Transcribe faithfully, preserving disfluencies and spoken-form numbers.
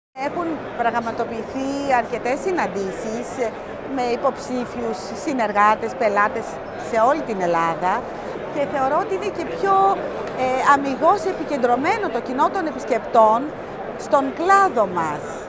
Έχουν πραγματοποιηθεί αρκετές συναντήσεις με υποψήφιους, συνεργάτες, πελάτες σε όλη την Ελλάδα και θεωρώ ότι είναι και πιο ε, αμιγώς επικεντρωμένο το κοινό των επισκεπτών στον κλάδο μας.